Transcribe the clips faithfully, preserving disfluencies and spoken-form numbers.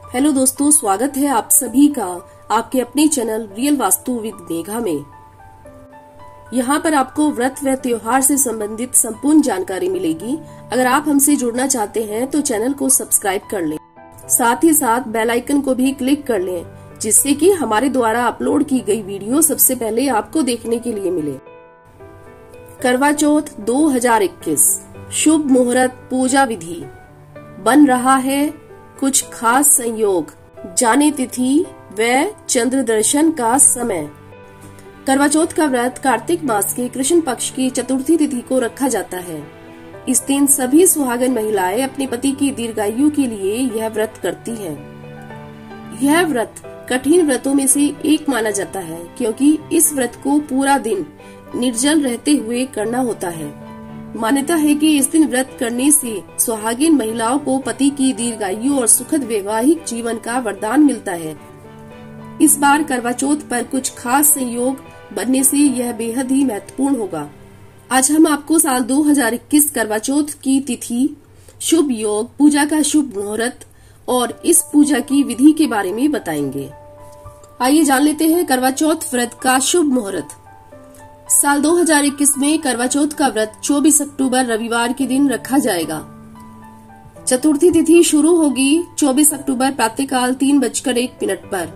Hello दोस्तों, स्वागत है आप सभी का आपके अपने channel real Vastu with Megha में। यहाँ पर आपको व्रत व त्योहार से संबंधित संपूर्ण जानकारी मिलेगी। अगर आप हमसे जुड़ना चाहते हैं तो चैनल को सब्सक्राइब कर लें, साथ ही साथ बेल आइकन को भी क्लिक कर लें, जिससे कि हमारे द्वारा अपलोड की गई वीडियो सबसे पहले आपको देखने के लिए मिले। करवा चौथ दो हज़ार इक्कीस शुभ मुहूर्त पूजा विधि। बन रहा है कुछ खास संयोग, जाने तिथि व चंद्र दर्शन का समय। करवा चौथ का व्रत कार्तिक मास के कृष्ण पक्ष की चतुर्थी तिथि को रखा जाता है। इस दिन सभी सुहागन महिलाएं अपने पति की दीर्घायु के लिए यह व्रत करती हैं। यह व्रत कठिन व्रतों में से एक माना जाता है, क्योंकि इस व्रत को पूरा दिन निर्जल रहते हुए करना होता है। मान्यता है कि इस दिन व्रत करने से सुहागिन महिलाओं को पति की दीर्घायु और सुखद वैवाहिक जीवन का वरदान मिलता है। इस बार करवा चौथ पर कुछ खास संयोग बनने से यह बेहद ही महत्वपूर्ण होगा। आज हम आपको साल दो हज़ार इक्कीस करवा चौथ की तिथि, शुभ योग, पूजा का शुभ मुहूर्त और इस पूजा की विधि के बारे में बताएंगे। आइए जान लेते हैं करवा चौथ व्रत का शुभ मुहूर्त। साल दो हज़ार इक्कीस में करवा चौथ का व्रत चौबीस अक्टूबर रविवार के दिन रखा जाएगा। चतुर्थी तिथि शुरू होगी चौबीस अक्टूबर प्रातःकाल तीन बजकर एक मिनट पर।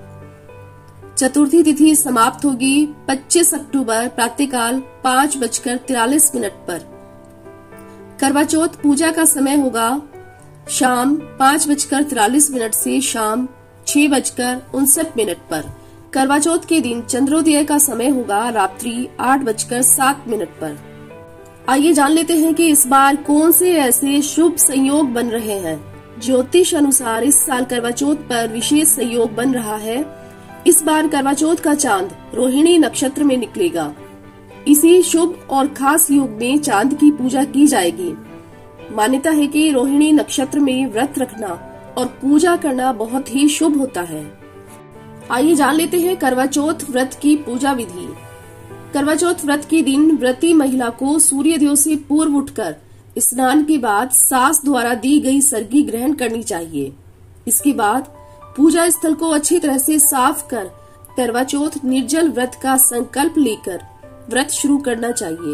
चतुर्थी तिथि समाप्त होगी पच्चीस अक्टूबर प्रातःकाल पाँच बजकर तिरालीस मिनट पर। करवा चौथ पूजा का समय होगा शाम पाँच बजकर तिरालीस मिनट से शाम छह बजकर उनसठ मिनट पर। करवा चौथ के दिन चंद्रोदय का समय होगा रात्रि आठ बजकर सात मिनट पर। आइए जान लेते हैं कि इस बार कौन से ऐसे शुभ संयोग बन रहे हैं। ज्योतिष अनुसार इस साल करवा चौथ पर विशेष संयोग बन रहा है। इस बार करवा चौथ का चांद रोहिणी नक्षत्र में निकलेगा। इसी शुभ और खास योग में चांद की पूजा की जाएगी। मान्यता है कि रोहिणी नक्षत्र में व्रत रखना और पूजा करना बहुत ही शुभ होता है। आइए जान लेते हैं करवा चौथ व्रत की पूजा विधि। करवा चौथ व्रत के दिन व्रती महिला को सूर्योदय से पूर्व उठकर स्नान के बाद सास द्वारा दी गई सर्गी ग्रहण करनी चाहिए। इसके बाद पूजा स्थल को अच्छी तरह से साफ कर करवा चौथ निर्जल व्रत का संकल्प लेकर व्रत शुरू करना चाहिए।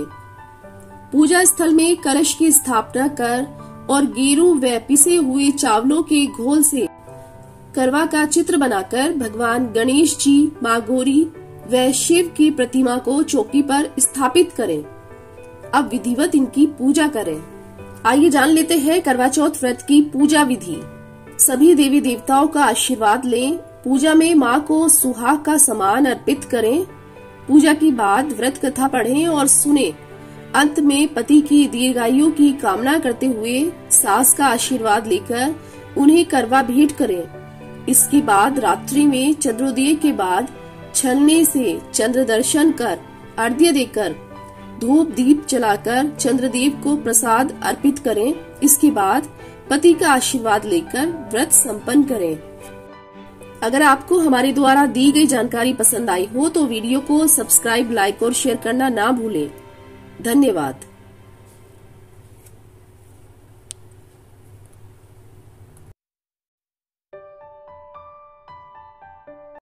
पूजा स्थल में कलश की स्थापना कर और गेरू व पिसे हुए चावलों के घोल से करवा का चित्र बनाकर भगवान गणेश जी, माँ गौरी व शिव की प्रतिमा को चौकी पर स्थापित करें। अब विधिवत इनकी पूजा करें। आइए जान लेते हैं करवा चौथ व्रत की पूजा विधि। सभी देवी देवताओं का आशीर्वाद लें। पूजा में माँ को सुहाग का सामान अर्पित करें। पूजा के बाद व्रत कथा पढ़ें और सुने। अंत में पति की दीर्घायु की कामना करते हुए सास का आशीर्वाद लेकर उन्हें करवा भेंट करें। इसके बाद रात्रि में चंद्रोदय के बाद छलने से चंद्र दर्शन कर अर्घ्य देकर धूप दीप जलाकर चंद्रदेव को प्रसाद अर्पित करें। इसके बाद पति का आशीर्वाद लेकर व्रत संपन्न करें। अगर आपको हमारे द्वारा दी गई जानकारी पसंद आई हो तो वीडियो को सब्सक्राइब, लाइक और शेयर करना ना भूलें। धन्यवाद।